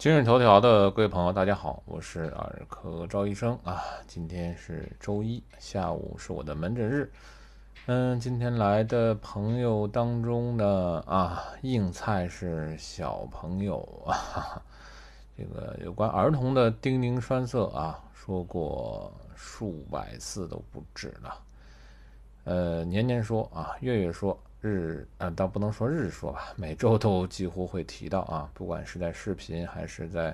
今日头条的各位朋友，大家好，我是耳科赵医生啊。今天是周一下午，是我的门诊日。今天来的朋友当中呢，硬菜是小朋友啊。这个有关儿童的叮咛栓塞啊，说过数百次都不止了。年年说啊，月月说，倒不能说日说吧，每周都几乎会提到啊，不管是在视频还是在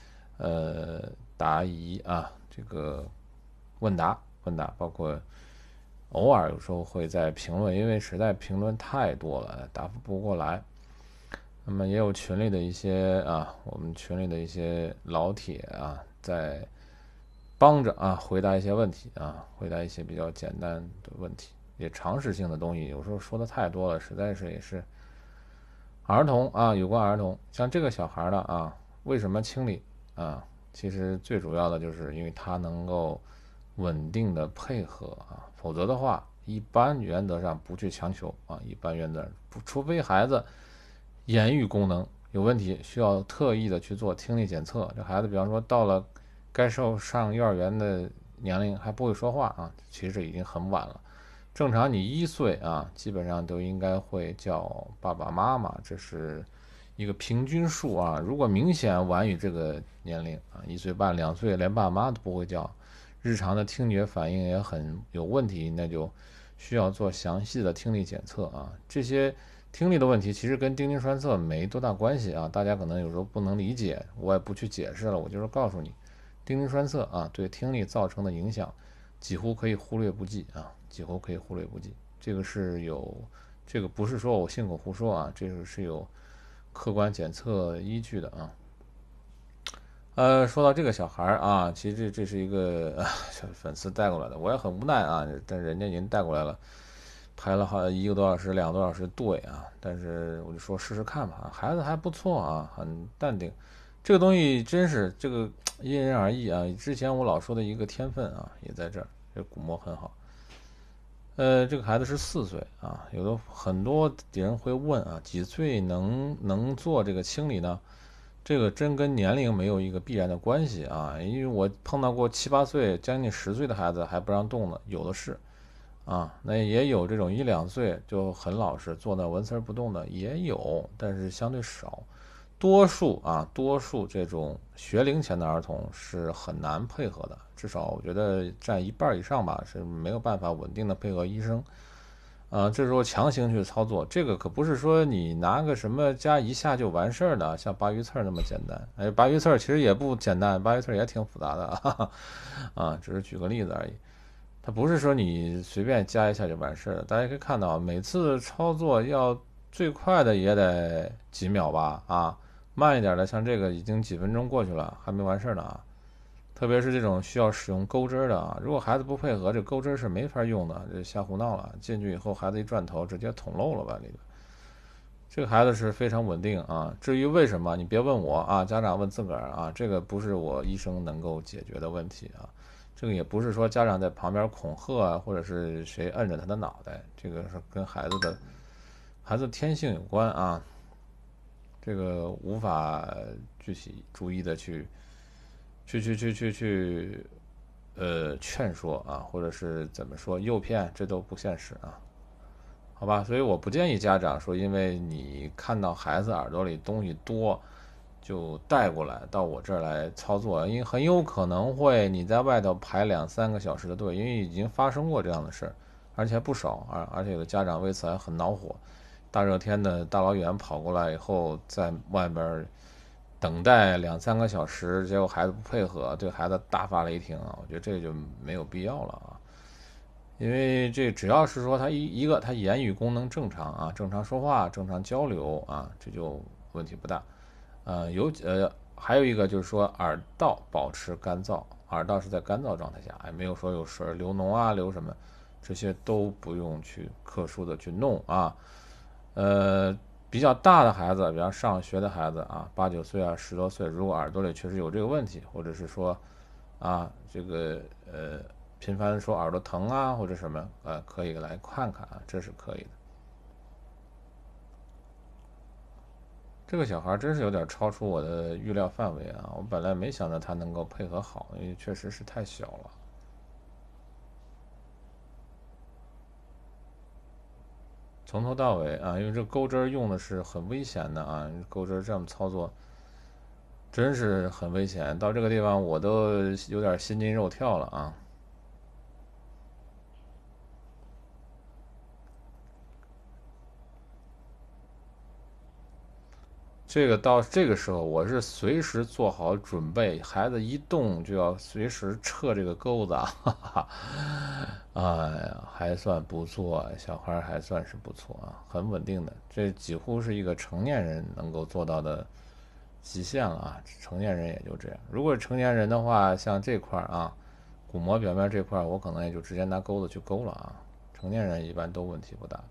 答疑啊，这个问答，包括偶尔有时候会在评论，因为实在评论太多了，答复不过来。那么也有群里的一些我们群里的一些老铁啊，在帮着回答一些问题啊，回答一些比较简单的问题，也常识性的东西，有时候说的太多了，实在是也是儿童啊，有关儿童，像这个小孩的为什么清理啊？其实最主要的就是因为他能够稳定的配合否则的话，一般原则上不去强求一般原则不，除非孩子言语功能有问题，需要特意的去做听力检测。这孩子比方说到了该上幼儿园的年龄还不会说话其实已经很晚了。正常你1岁基本上都应该会叫爸爸妈妈，这是一个平均数如果明显晚于这个年龄1岁半、2岁连爸妈都不会叫，日常的听觉反应也很有问题，那就需要做详细的听力检测这些听力的问题其实跟叮咛栓塞没多大关系大家可能有时候不能理解，我也不去解释了，我就是告诉你，叮咛栓塞对听力造成的影响几乎可以忽略不计几乎可以忽略不计。这个是有，这个不是说我信口胡说这个是有客观检测依据的说到这个小孩其实这是一个粉丝带过来的，我也很无奈但人家已经带过来了，排了好1个多小时、2个多小时队但是我就说试试看吧，孩子还不错很淡定。这个东西真是这个因人而异之前我老说的一个天分也在这儿，这鼓膜很好。这个孩子是4岁有的很多人会问几岁能做这个清理呢？这个真跟年龄没有一个必然的关系因为我碰到过7、8岁、将近10岁的孩子还不让动呢，有的是那也有这种1、2岁就很老实，坐那纹丝不动的也有，但是相对少。多数这种学龄前的儿童是很难配合的，至少我觉得占1半以上吧，是没有办法稳定的配合医生这时候强行去操作，这个可不是说你拿个什么加一下就完事儿的，像拔鱼刺那么简单。拔鱼刺其实也不简单，拔鱼刺也挺复杂的只是举个例子而已。它不是说你随便加一下就完事儿了。大家可以看到，每次操作要最快的也得几秒吧慢一点的，像这个已经几分钟过去了，还没完事儿呢特别是这种需要使用钩针的如果孩子不配合，这钩针是没法用的，这瞎胡闹了。进去以后，孩子一转头，直接捅漏了吧里边。这个孩子是非常稳定至于为什么，你别问我家长问自个儿这个不是我医生能够解决的问题这个也不是说家长在旁边恐吓或者是谁摁着他的脑袋，这个是跟孩子天性有关这个无法具体逐一的去劝说或者是怎么说诱骗，这都不现实好吧？所以我不建议家长说，因为你看到孩子耳朵里东西多，就带过来到我这儿来操作，因为很有可能会你在外头排2、3个小时的队，因为已经发生过这样的事儿，而且不少而且有的家长为此还很恼火，大热天的大老远跑过来以后，在外边等待2、3个小时，结果孩子不配合，对孩子大发雷霆我觉得这就没有必要了因为这只要是说他一个他言语功能正常正常说话、正常交流这就问题不大。还有一个就是说耳道保持干燥，耳道是在干燥状态下，没有说有水流脓流什么，这些都不用去特殊的去弄呃，比较大的孩子，比方上学的孩子8、9岁10多岁，如果耳朵里确实有这个问题，或者是说这个频繁的说耳朵疼或者什么可以来看看这是可以的。 这个小孩真是有点超出我的预料范围啊！我本来没想着他能够配合好，因为确实是太小了。从头到尾啊，因为这钩针用的是很危险的啊，钩针这么操作真是很危险。到这个地方我都有点心惊肉跳了啊！这个到这个时候，我是随时做好准备，孩子一动就要随时撤这个钩子啊！哈哈，哎呀，还算不错，小孩还算是不错啊，很稳定的，这几乎是一个成年人能够做到的极限了啊！成年人也就这样。如果成年人的话，像这块啊，鼓膜表面这块，我可能也就直接拿钩子去勾了啊。成年人一般都问题不大。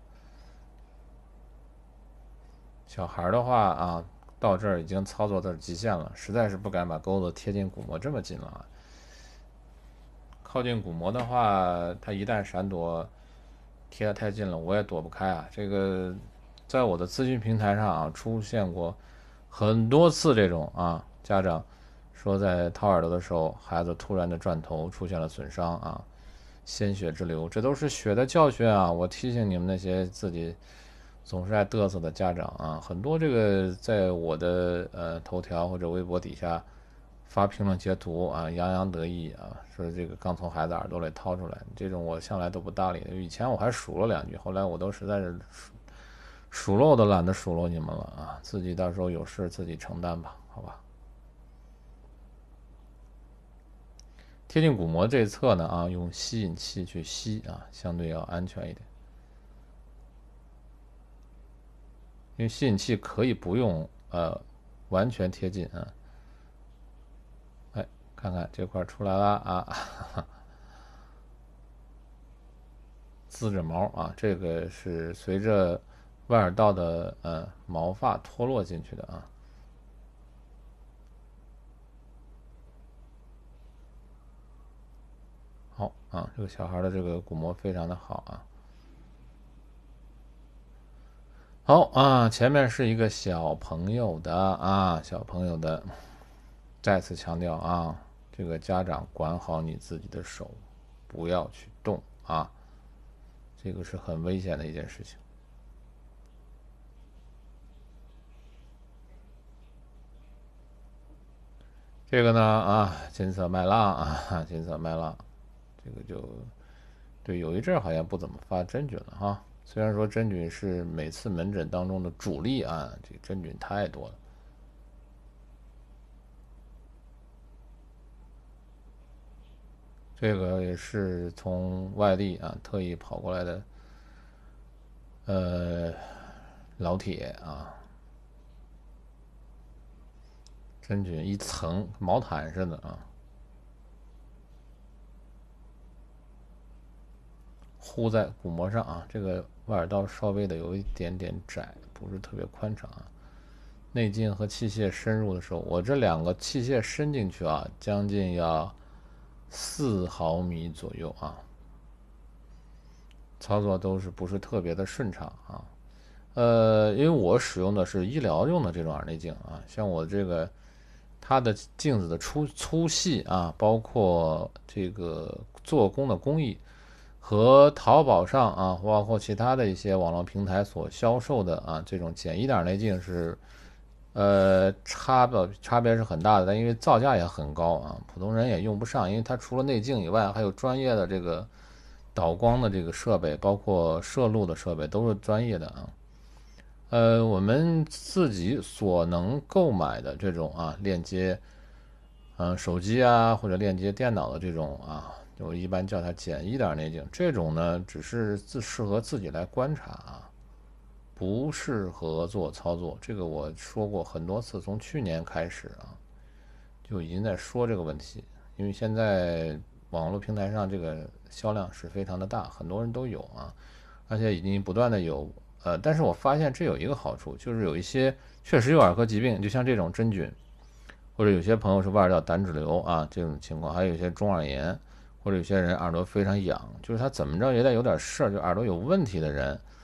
小孩的话啊，到这儿已经操作到极限了，实在是不敢把钩子贴近鼓膜这么近了啊。靠近鼓膜的话，它一旦闪躲，贴得太近了，我也躲不开啊。这个在我的咨询平台上啊，出现过很多次这种啊，家长说在掏耳朵的时候，孩子突然的转头出现了损伤啊，鲜血直流，这都是血的教训啊！我提醒你们那些自己总是爱嘚瑟的家长啊，很多这个在我的头条或者微博底下发评论截图啊，洋洋得意啊，说这个刚从孩子耳朵里掏出来，这种我向来都不搭理的。以前我还数了两句，后来我都实在是数落都懒得数落你们了啊，自己到时候有事自己承担吧，好吧。贴近鼓膜这一侧呢啊，用吸引器去吸啊，相对要安全一点。因为吸引器可以不用完全贴近啊。哎，看看这块出来了啊，滋着毛啊，这个是随着外耳道的毛发脱落进去的啊。好啊，这个小孩的这个鼓膜非常的好啊。好啊，前面是一个小朋友的啊，小朋友的。再次强调啊，这个家长管好你自己的手，不要去动啊，这个是很危险的一件事情。这个呢啊，金色麦浪啊，金色麦浪，这个就对，有一阵好像不怎么发真菌了哈。虽然说真菌是每次门诊当中的主力啊，这个真菌太多了。这个也是从外地啊特意跑过来的，老铁啊，真菌一层毛毯似的啊，糊在鼓膜上啊。这个外耳道稍微的有一点点窄，不是特别宽敞啊。内径和器械深入的时候，我这两个器械伸进去啊，将近要4毫米左右啊，操作都是不是特别的顺畅啊。因为我使用的是医疗用的这种耳内镜啊，像我这个它的镜子的粗细啊，包括这个做工的工艺和淘宝上啊，包括其他的一些网络平台所销售的啊这种简易的耳内镜是差别是很大的，但因为造价也很高啊，普通人也用不上，因为它除了内镜以外，还有专业的这个导光的这个设备，包括摄录的设备都是专业的啊。我们自己所能购买的这种啊链接，手机啊或者链接电脑的这种啊，我一般叫它简易的耳内镜，这种呢只是适合自己来观察啊。不适合做操作，这个我说过很多次，从去年开始啊，就已经在说这个问题。因为现在网络平台上这个销量是非常的大，很多人都有啊，而且已经不断的有但是我发现这有一个好处，就是有一些确实有耳科疾病，就像这种真菌，或者有些朋友是外耳道胆脂瘤啊这种情况，还有一些中耳炎，或者有些人耳朵非常痒，就是他怎么着也得有点事儿，就耳朵有问题的人。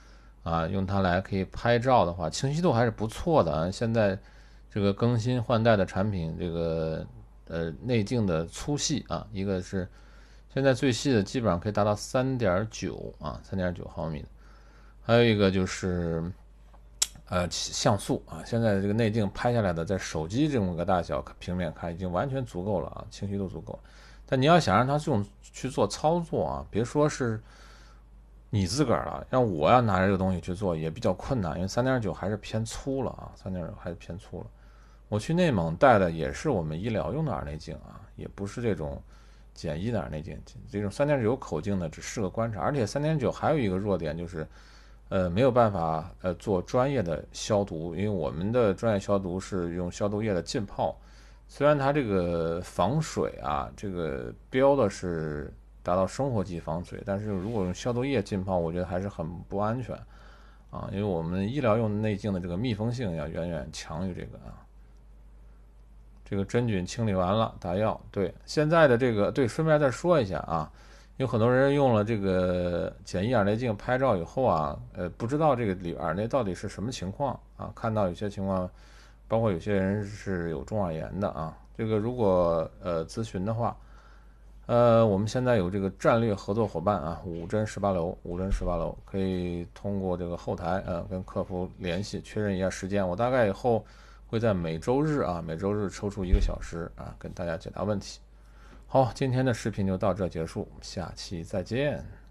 啊，用它来可以拍照的话，清晰度还是不错的啊。现在这个更新换代的产品，这个内径的粗细啊，一个是现在最细的基本上可以达到3.9啊，3.9毫米的，还有一个就是像素啊，现在这个内镜拍下来的，在手机这种个大小平面看已经完全足够了啊，清晰度足够。但你要想让它这种去做操作啊，别说是你自个儿了，让我要拿着这个东西去做也比较困难，因为3.9还是偏粗了啊，3.9还是偏粗了。我去内蒙带的也是我们医疗用的耳内镜啊，也不是这种简易的耳内镜，这种3.9口径的只是个观察，而且3.9还有一个弱点就是。没有办法做专业的消毒，因为我们的专业消毒是用消毒液的浸泡，虽然它这个防水啊，这个标的是达到生活级防水，但是如果用消毒液浸泡，我觉得还是很不安全啊，因为我们医疗用内镜的这个密封性要远远强于这个啊。这个真菌清理完了，打药。对，现在的这个，对，顺便再说一下啊，有很多人用了这个简易耳内镜拍照以后啊，不知道这个里耳内到底是什么情况啊。看到有些情况，包括有些人是有中耳炎的啊。这个如果咨询的话，我们现在有这个战略合作伙伴啊，5针18楼可以通过这个后台跟客服联系确认一下时间。我大概以后会在每周日抽出1个小时啊，跟大家解答问题。好，今天的视频就到这结束，下期再见。